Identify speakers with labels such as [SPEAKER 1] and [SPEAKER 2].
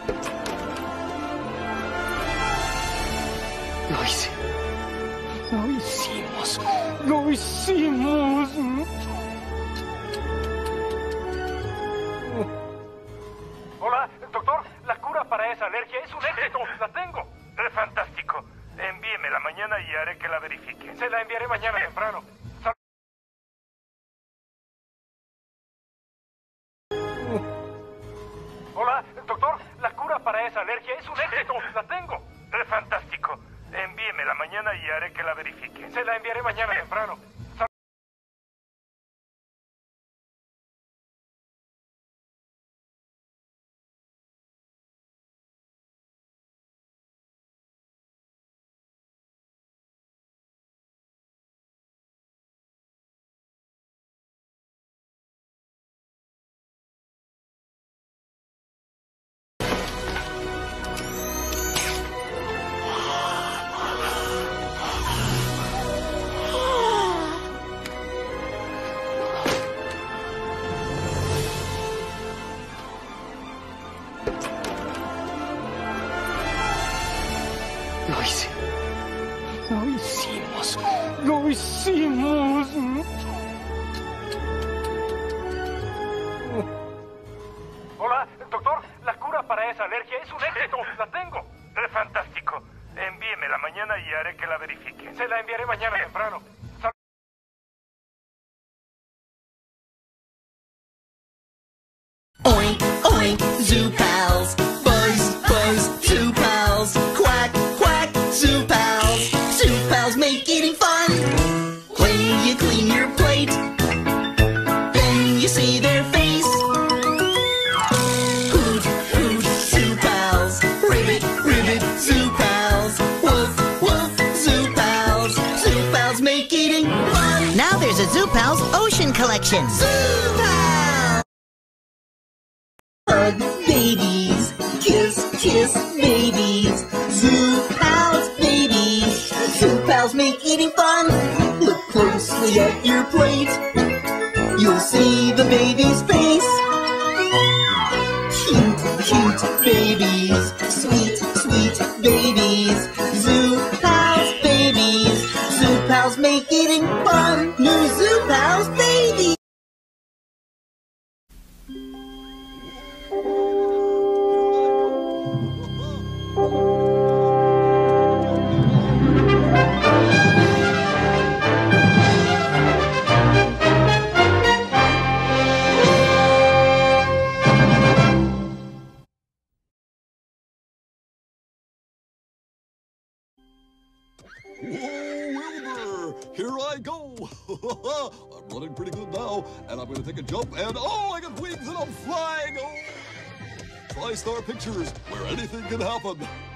[SPEAKER 1] Lo hice. Lo hicimos. Lo hicimos.
[SPEAKER 2] Hola, doctor. La cura para esa alergia es un éxito. La tengo. Fantástico. Envíemela mañana y haré que la verifique. Se la enviaré mañana temprano. Hola, doctor. La cura para esa alergia es un éxito. La tengo. Fantástico. Envíemela mañana y haré que la verifique. Se la enviaré mañana temprano.
[SPEAKER 1] Lo hice. Lo hicimos. Lo hicimos.
[SPEAKER 2] Hola, doctor. La cura para esa alergia es un éxito. La tengo. Fantástico. Envíemela mañana y haré que la verifique. Se la enviaré mañana temprano.
[SPEAKER 3] Oink, oink, zoo pals. Buzz, buzz, zoo pals. Quack, quack, zoo pals. Zoo pals make eating fun. When you clean your plate, then you see their face. Hoot, hoot, zoo pals. Ribbit, ribbit, zoo pals. Woof, woof, zoo pals. Zoo pals make eating fun.
[SPEAKER 4] Now there's a Zoo Pals Ocean Collection.
[SPEAKER 3] Zoo pals! Hug babies, kiss, kiss babies. Zoo pals babies. Zoo pals make eating fun. Look closely at your plate. You'll see the baby's face. Cute, cute babies. Sweet, sweet babies. Zoo pals babies. Zoo pals make eating fun. New Zoo Pals babies.
[SPEAKER 5] Whoa, Wilbur! Here I go! I'm running pretty good now, and I'm going to take a jump, and oh, I got wings and I'm flying! Oh! Tri-Star Pictures, where anything can happen.